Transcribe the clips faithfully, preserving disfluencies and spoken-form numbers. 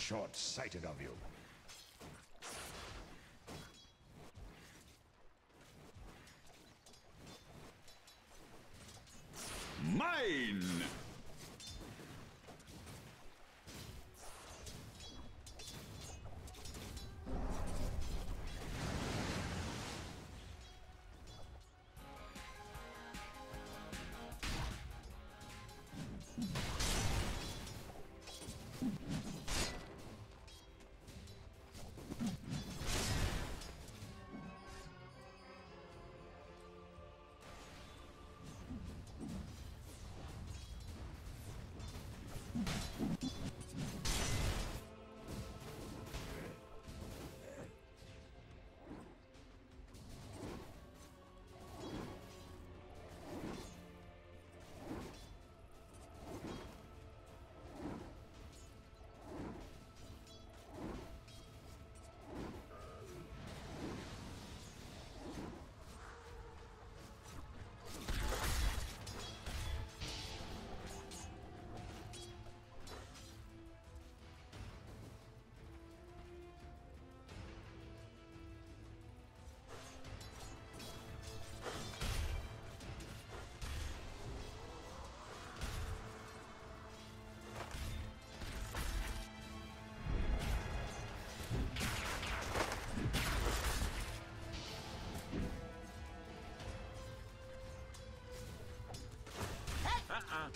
short-sighted of you. Mine! Uh-uh.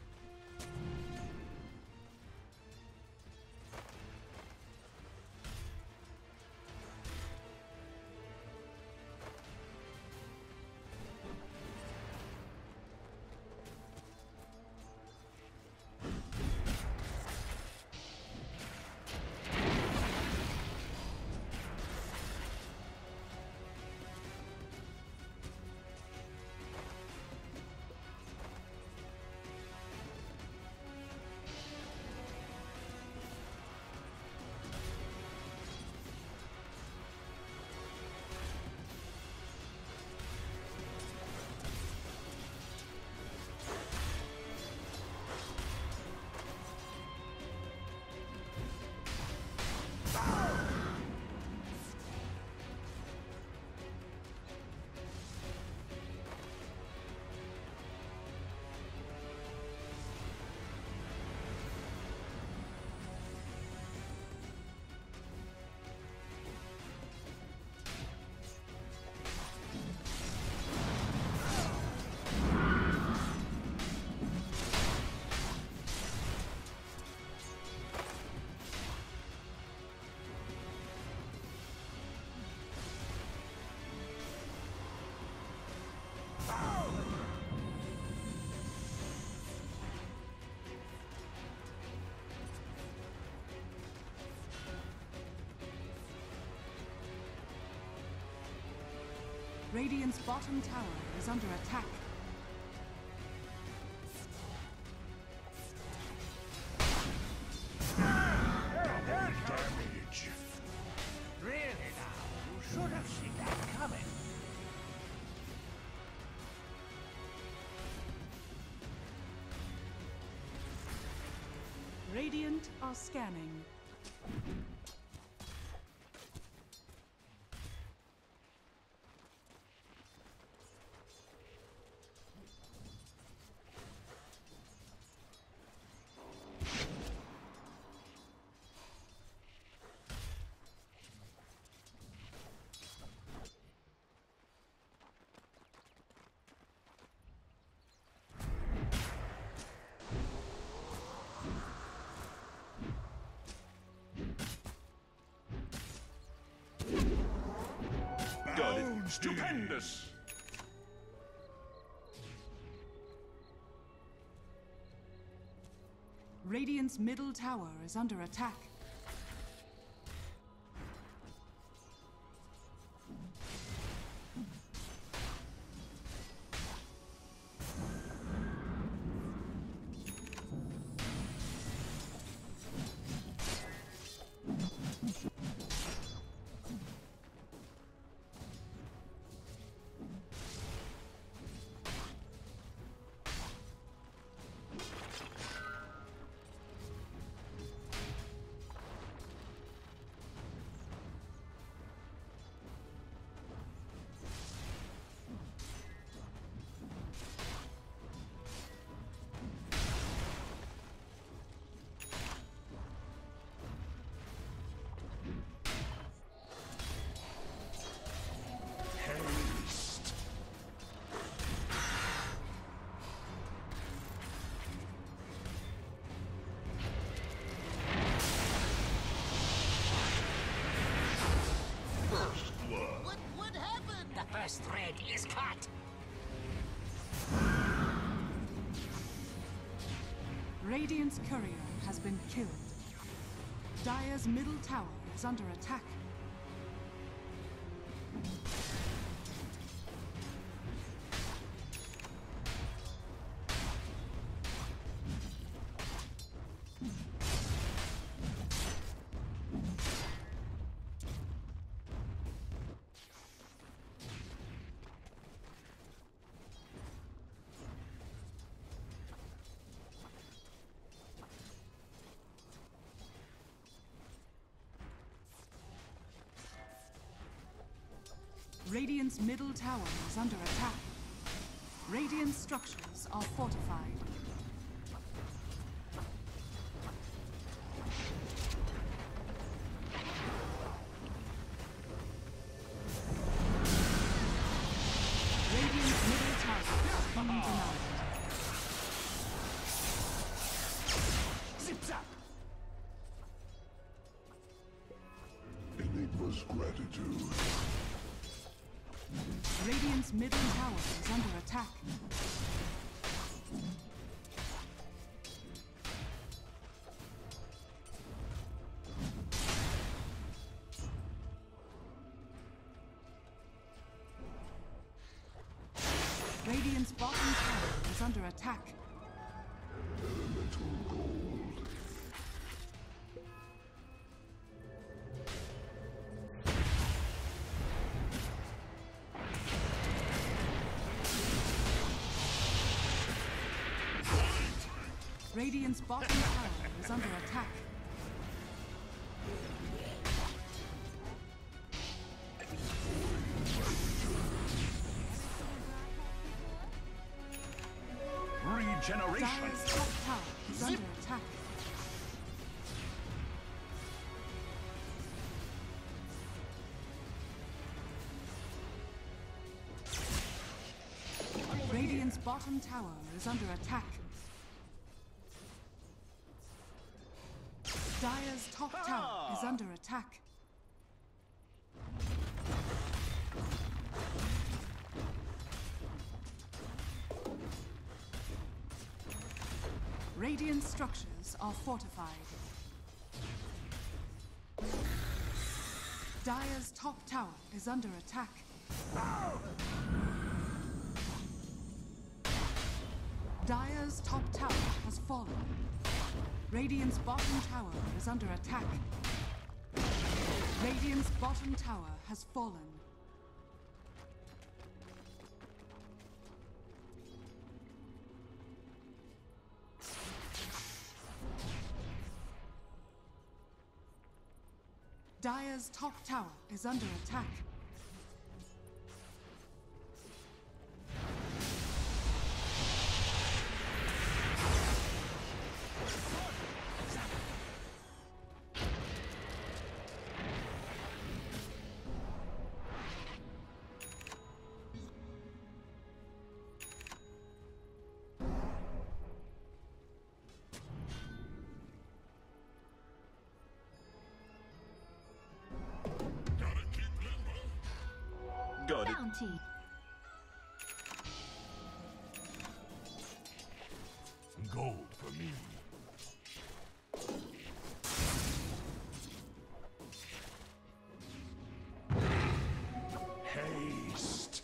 Radiant's bottom tower is under attack. Damage. Really now, you should have seen that coming. Radiant are scanning. Good. Stupendous! Radiant's middle tower is under attack. First thread is cut. Radiant's courier has been killed. Dire's middle tower is under attack. Radiant's middle tower is under attack. Radiant structures are fortified. Radiant's middle tower is being denied. Zip zap! Enigma's gratitude. Radiant's middle tower is under attack. Radiant's bottom tower is under attack. Elemental gold. Radiant's bottom tower is under attack. Regeneration! Dire's top tower is under attack. Radiant's bottom tower is under attack. Dire's top tower is under attack. Radiant structures are fortified. Dire's top tower is under attack. Dire's top tower has fallen. Radiant's bottom tower is under attack. Radiant's bottom tower has fallen. Dire's top tower is under attack. Got it. Bounty. Gold for me. Haste.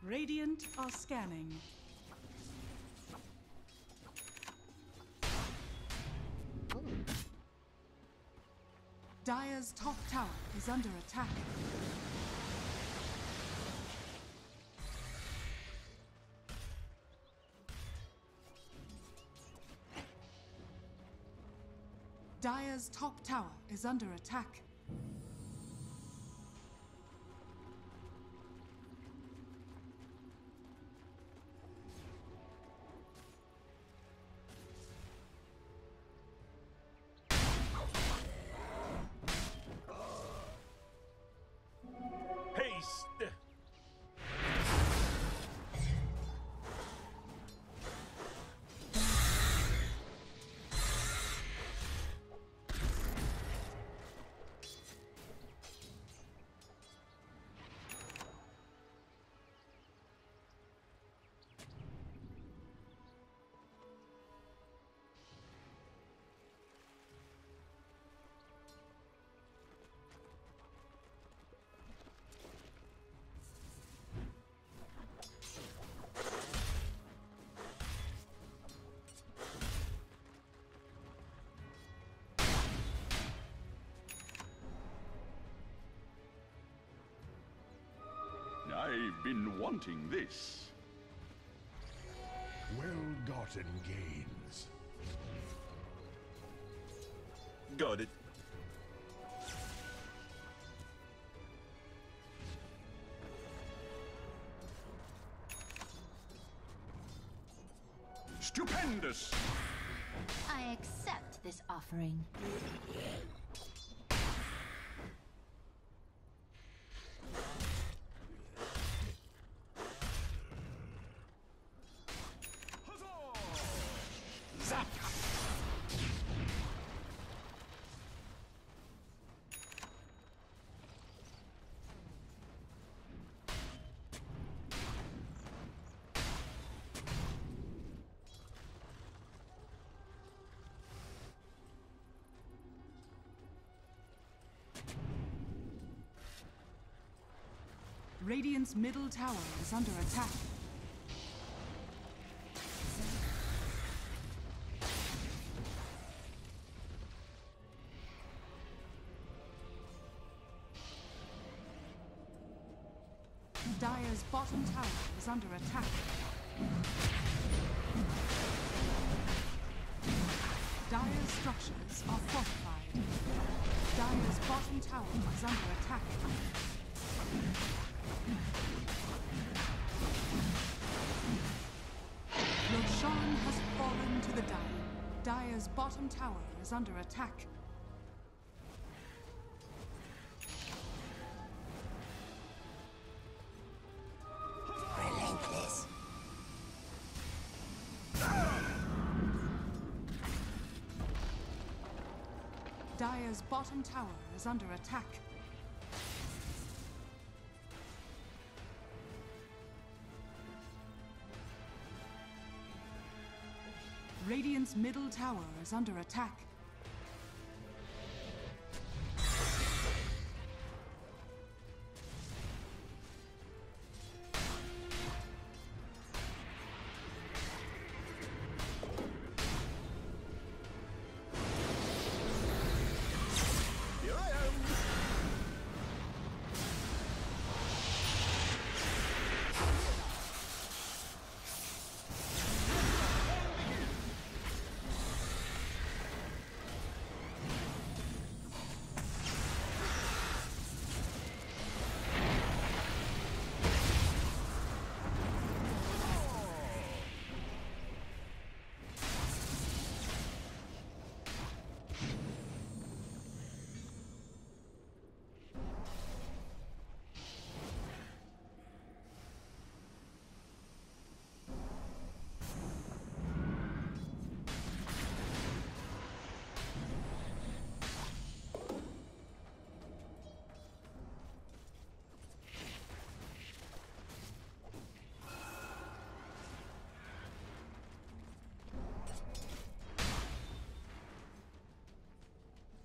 Radiant are scanning. Dire's top tower is under attack. Dire's top tower is under attack. Haste! I've been wanting this. Well-gotten gains. Got it. Stupendous! I accept this offering. Radiant's middle tower is under attack. Dire's bottom tower is under attack. Dire's structures are fortified. Dire's bottom tower is under attack. Roshan has fallen to the Dire. Dire's bottom tower is under attack. Relentless. Dire's bottom tower is under attack. Radiant's middle tower is under attack. Here I am!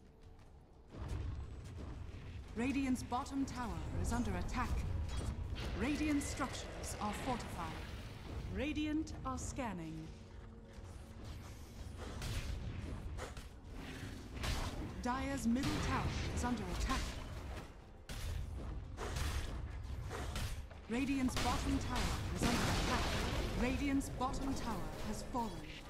Radiant's bottom tower is under attack. Radiant structures are fortified. Radiant are scanning. Dire's middle tower is under attack. Radiant's bottom tower is under attack. Radiant's bottom tower has fallen.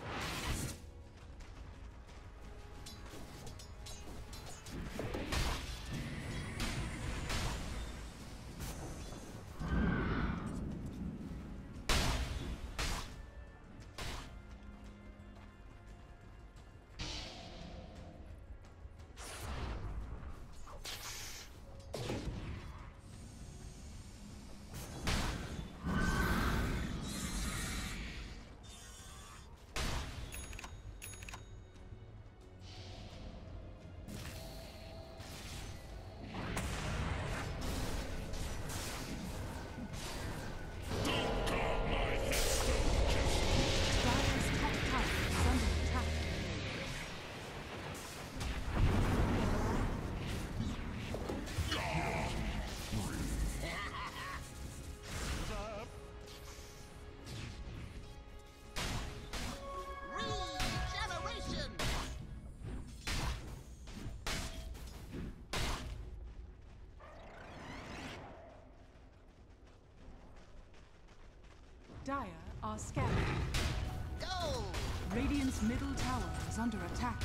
Dire are scanning. Go! Radiant's middle tower is under attack.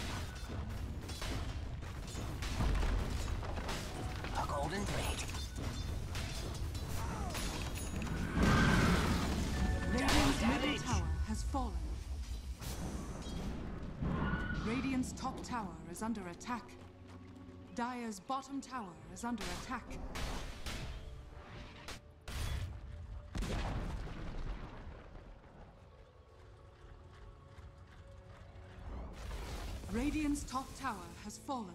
A golden blade. Radiant's middle tower has fallen. Radiant's top tower is under attack. Dire's bottom tower is under attack. Radiant's top tower has fallen.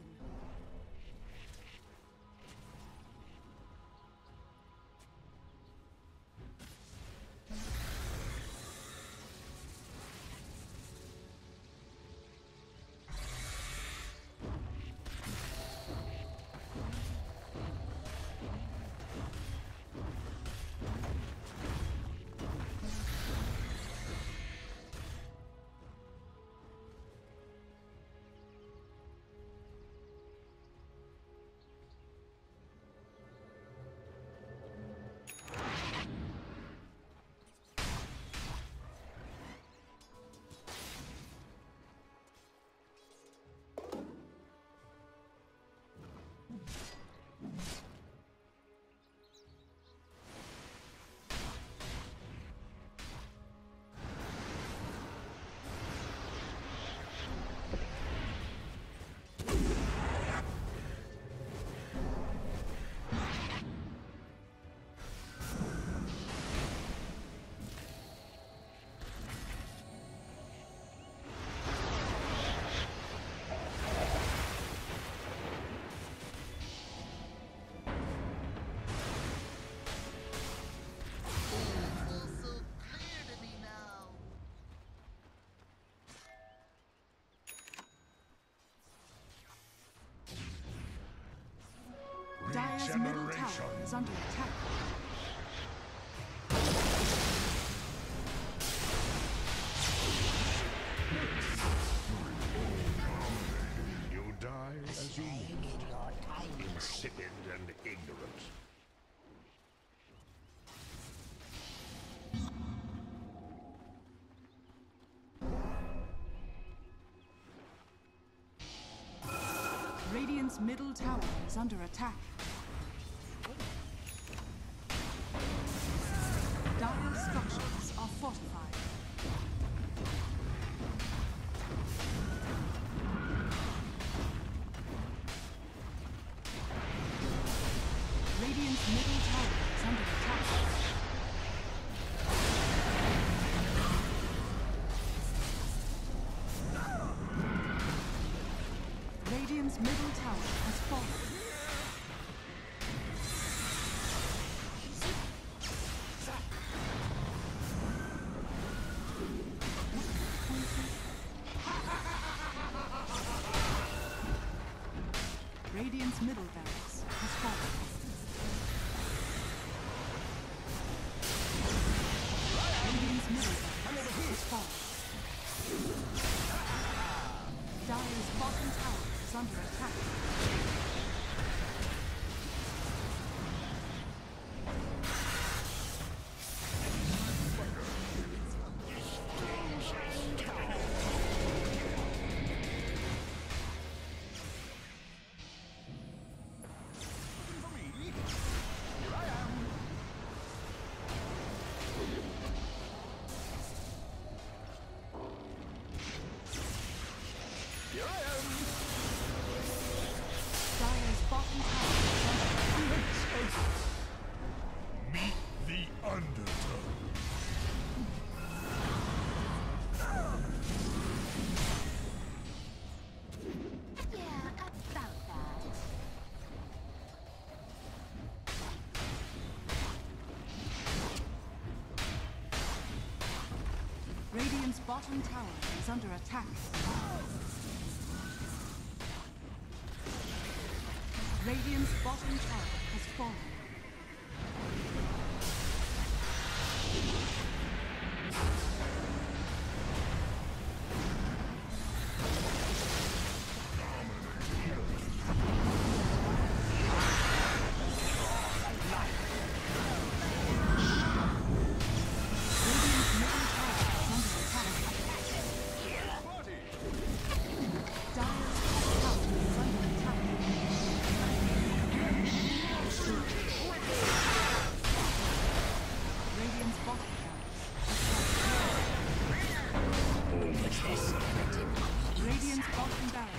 Dire's middle tower is under attack. You die as you live, insipid and ignorant. Radiant's middle tower is under attack. Dire's structures are fortified. Radiant's middle tower is under attack. Radiant's middle tower has fallen. Radiant's middle barracks has fallen. fallen. Dire's bottom tower is under attack. Here I am. Dire's bottom tower is under attack. Meet the Undertow. Yeah, about that. Radiant's bottom tower is under attack. Radiant's bottom tower has fallen. Radiant's middle tower is under attack. Party. Dire's top tower is under attack. Radiant's bottom tower has fallen. Radiant's bottom barracks